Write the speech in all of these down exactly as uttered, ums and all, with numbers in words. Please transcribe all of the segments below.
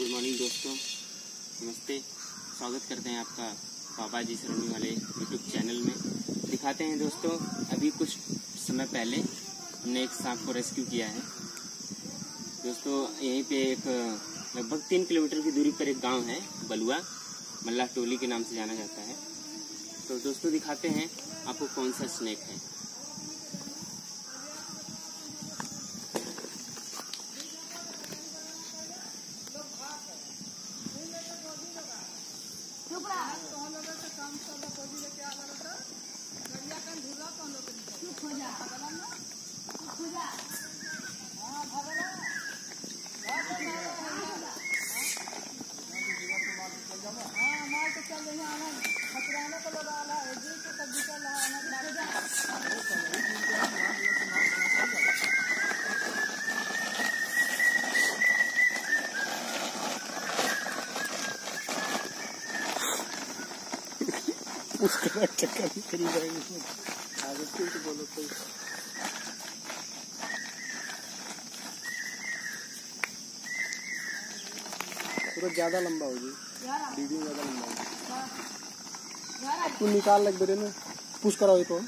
Good morning दोस्तों, नमस्ते। स्वागत करते हैं आपका बाबा जी सरोनी वाले यूट्यूब चैनल में। दिखाते हैं दोस्तों, अभी कुछ समय पहले हमने एक सांप को रेस्क्यू किया है। दोस्तों यहीं पे एक लगभग तीन किलोमीटर की दूरी पर एक गांव है, बलुआ मल्लाह टोली के नाम से जाना जाता है। तो दोस्तों दिखाते हैं आपको कौन सा स्नेक है। उसका चक्कर भी करी जाएंगे आगे तो बोलो कोई पूरा ज्यादा लंबा होगी, वीडियो ज्यादा लंबा होगी। आपको निकाल लग रहे ना, पुश कराओ तो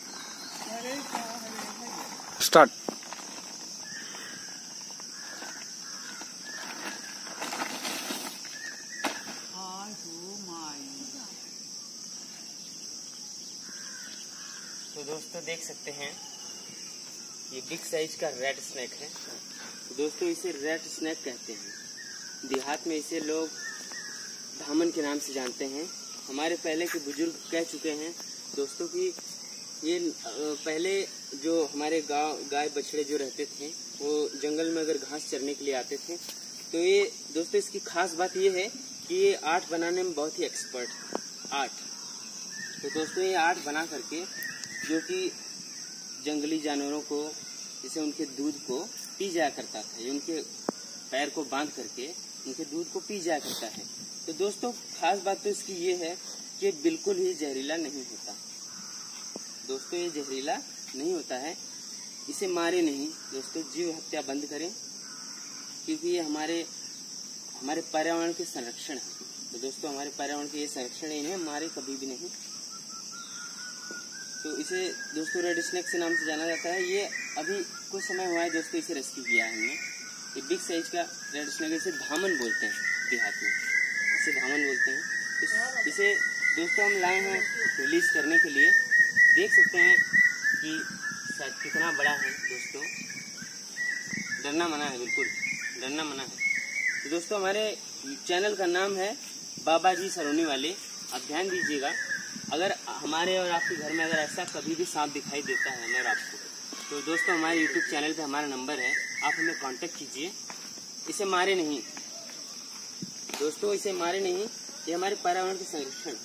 स्टार्ट। तो दोस्तों देख सकते हैं ये बिग साइज का रेड स्नेक है। तो दोस्तों इसे रेड स्नेक कहते हैं। देहात में इसे लोग धामन के नाम से जानते हैं। हमारे पहले के बुजुर्ग कह चुके हैं दोस्तों कि ये पहले जो हमारे गांव गाय बछड़े जो रहते थे वो जंगल में अगर घास चरने के लिए आते थे, तो ये दोस्तों इसकी खास बात ये है कि ये आठ बनाने में बहुत ही एक्सपर्ट है। आठ तो दोस्तों ये आठ बना करके जो कि जंगली जानवरों को, जैसे उनके दूध को पी जाया करता था, ये उनके पैर को बांध करके उनके दूध को पी जाया करता है। तो दोस्तों खास बात तो इसकी ये है कि बिल्कुल ही जहरीला नहीं होता। दोस्तों ये जहरीला नहीं होता है। इसे मारे नहीं दोस्तों, जीव हत्या बंद करें, क्योंकि ये हमारे हमारे पर्यावरण के संरक्षण है। तो दोस्तों हमारे पर्यावरण के ये संरक्षण इन्हें मारे कभी भी नहीं। तो इसे दोस्तों रेड स्नेक से नाम से जाना जाता है। ये अभी कुछ समय हुआ है दोस्तों इसे रेस्क्यू किया है हमने। ये बिग साइज का रेड स्नेक, इसे धामन बोलते हैं देहात में, इसे धामन बोलते हैं। तो इसे दोस्तों हम लाए हैं रिलीज करने के लिए। देख सकते हैं कि शायद कितना बड़ा है दोस्तों। डरना मना है, बिल्कुल डरना मना है। तो दोस्तों हमारे चैनल का नाम है बाबा जी सरोनी वाले। आप ध्यान दीजिएगा, अगर हमारे और आपके घर में अगर ऐसा कभी भी सांप दिखाई देता है हमें और आपको, तो दोस्तों हमारे यूट्यूब चैनल पे हमारा नंबर है, आप हमें कांटेक्ट कीजिए। इसे मारे नहीं दोस्तों, इसे मारे नहीं, ये हमारे पर्यावरण के संरक्षण।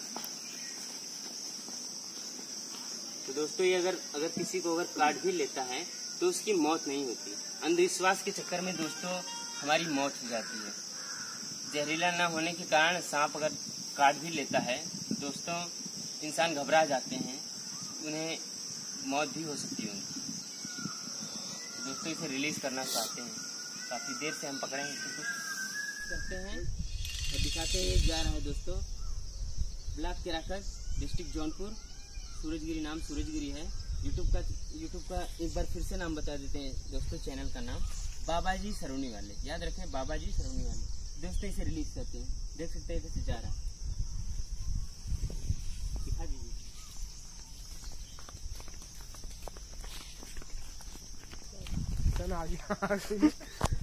तो दोस्तों ये अगर अगर किसी को अगर काट भी लेता है तो उसकी मौत नहीं होती। अंधविश्वास के चक्कर में दोस्तों हमारी मौत हो जाती है। जहरीला न होने के कारण सांप अगर काट भी लेता है तो दोस्तों इंसान घबरा जाते हैं, उन्हें मौत भी हो सकती है उनकी। दोस्तों इसे रिलीज करना चाहते हैं, काफी देर से हम पकड़े हैं, इसे कुछ करते हैं और दिखाते हैं। ये जा रहा है दोस्तों ब्लॉक केराकट, डिस्ट्रिक्ट जौनपुर, सूरजगिरी नाम सूरजगिरी है। यूट्यूब का यूट्यूब का एक बार फिर से नाम बता देते हैं दोस्तों, चैनल का नाम बाबा जी सरोनी वाले, याद रखें बाबा जी सरोनी वाले। दोस्तों इसे रिलीज करते हैं, देख सकते हैं कैसे जा रहा है। दिखा दीजिए। चल आगे